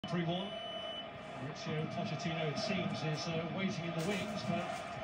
3-1. Mauricio Pochettino, it seems, is waiting in the wings, but